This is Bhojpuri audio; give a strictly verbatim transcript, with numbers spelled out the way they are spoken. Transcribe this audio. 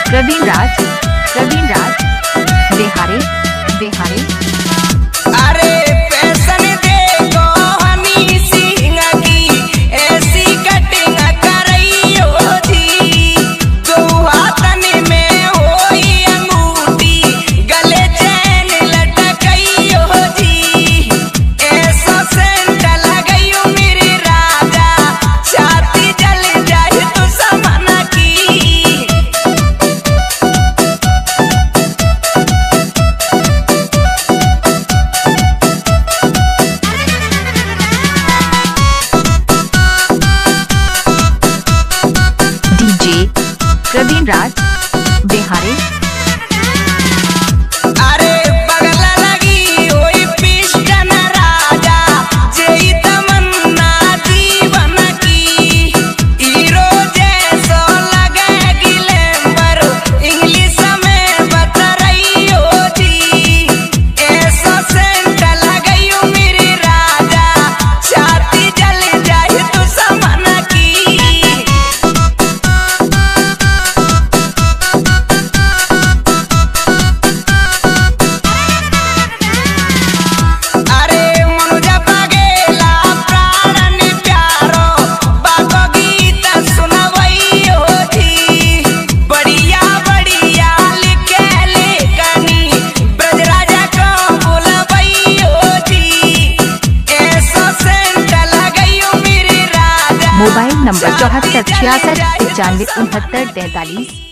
प्रवीण राज प्रवीण राज बिहारी बिहारी। अरे फैशन देखो हनी सिंह की ऐसी कटिंग करइयो जी, दो हाथन में होई अंगूठी गले चैन लटकइयो जी, ऐसा सेंट लगइयो मेरे राजा छाती जल जाए तो समन की। प्रवीण राज बिहारी। अरे बगल लगी होई पिस्टन राजा जेई तमन्ना जीवन की, हीरो जैसो लगे गिलेम्बर इंग्लिश में बतरइयो जी, ऐसा सेंट लगइयो मेरे राजा छाती जल जाए तो समन की। मोबाइल नंबर चौहत्तर छियासठ पचानवे उनहत्तर तैतालीस।